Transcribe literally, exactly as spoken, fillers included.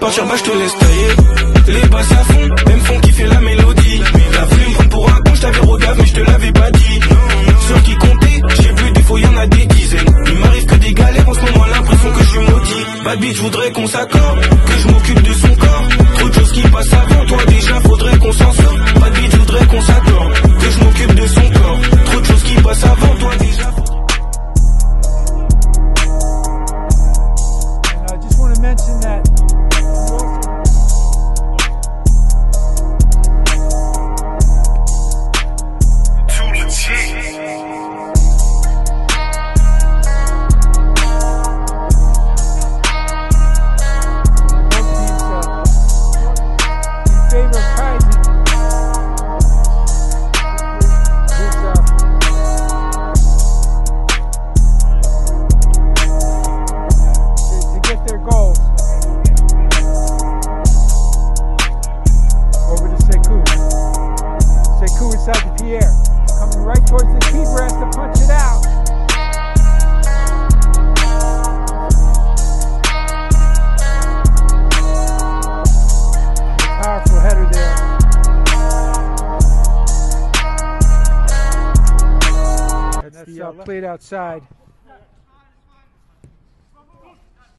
partir, bah je te laisse tailler. Les basses à fond, même fond qui fait la mélodie. La plume prend pour un con, je t'avais regardé mais je te l'avais pas dit. Sur qui compter, j'ai plus des fois y'en a des dizaines. Il m'arrive que des galères, en ce moment l'impression que je suis maudit. Bad bitch, je voudrais qu'on s'accorde, que je m'occupe de son corps. Trop de choses qui passent avant toi, déjà faudrait qu'on s'en sorte. Bad bitch, je voudrais qu'on s'accorde, que je m'occupe de son corps. Trop de choses qui passent avant toi, déjà. And I just want to mention that coming right towards the key brass to punch it out. Powerful header there. That's uh, played outside.